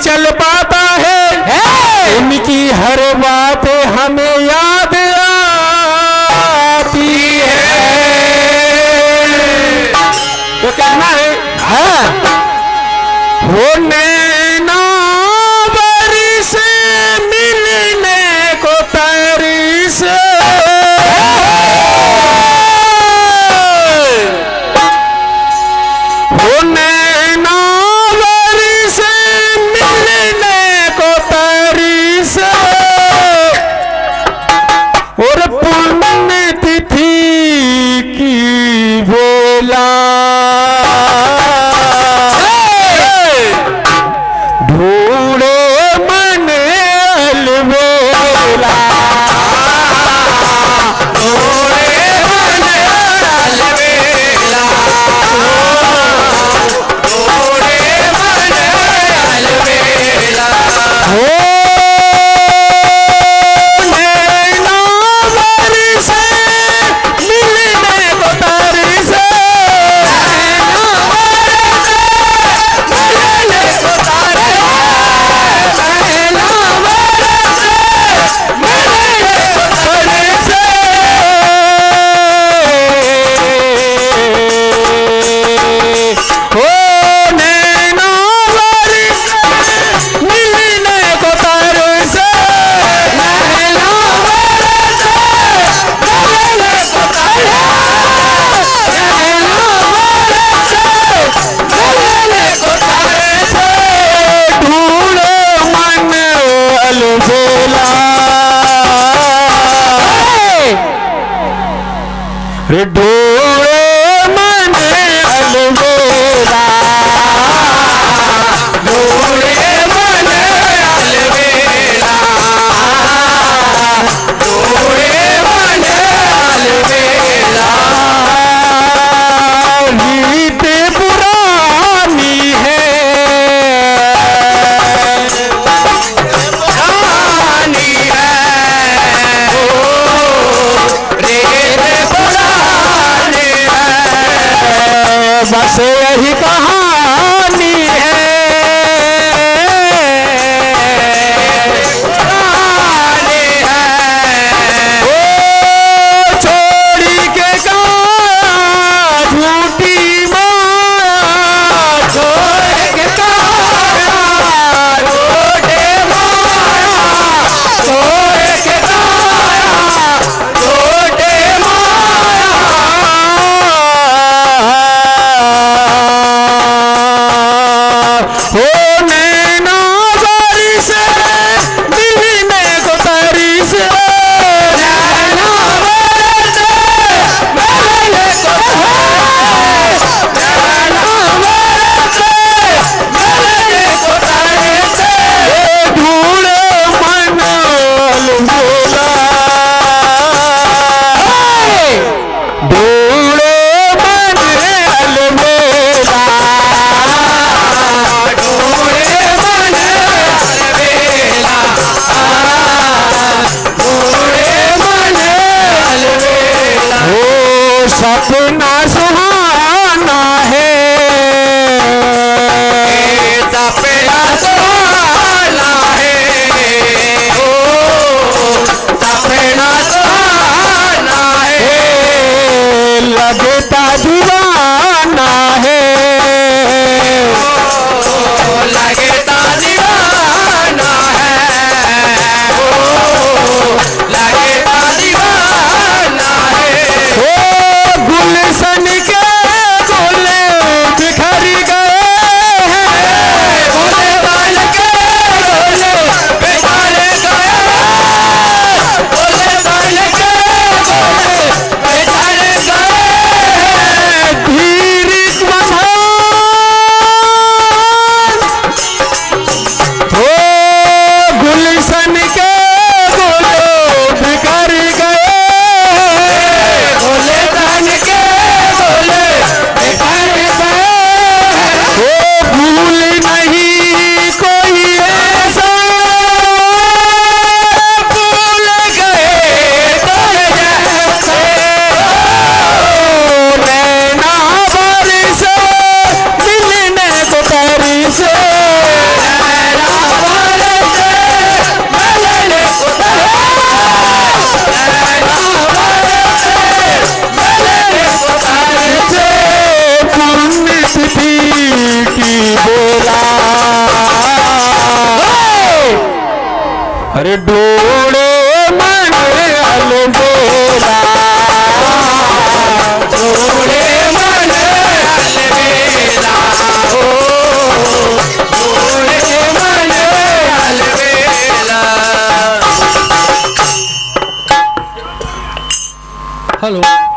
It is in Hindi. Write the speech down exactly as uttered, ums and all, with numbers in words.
चल पाता है, उनकी हर बात हमें याद आती है। तो कहना है हाँ हो नैना बारिश मिलने को तारीश, हो नैना बारिश मिलने को तारीश, और पुण्य तिथि की बेला ढूंढे मन अलबेला, ढूंढे मन अलबेला, ढूंढे मन अलबेला। हो नैना बारिश मिलने को तारीश, नैना बारिश मिलने को तारीश, नैना बारिश मिलने को तारीश। हो नैना बारिश मिलने को तारीश, नैना बारिश मिलने को तारीश, नैना बारिश मिलने को तारीश। ढूंढे मन अलबेला, रे ढूंढे मन अलबेला, ढूंढे मन अलबेला, ढूंढे मन अलबेला। रीत पुरानी है, पुरानी है, ओ रीत पुरानी है, बस यही कहानी है, पुरानी है। ओ छोड़ी के गाया झूठी माया, छोड़ के गाया झूठी माया, छोड़ के गाया झूठी माया। हो नैना बारिश मिलने को तारीश, नैना बारिश मिलने को तारीश, नैना बारिश मिलने को तारीश। ढूंढे मन अलबेला, ढूंढे मन अलबेला, ढूंढे मन अलबेला, ढूंढे मन अलबेला। हो सपना सुहाना है, सपना सुहाना है, ओ सपना सुहाना है, लगता दीवाना है, ओ लगता दीवाना है, ओ लगता दीवाना है। ओ गुलशन के गुल बिखर गए हैं, गुलशन के गुल बिखर गए, गुलशन के गुल बिखर गए। हेलो।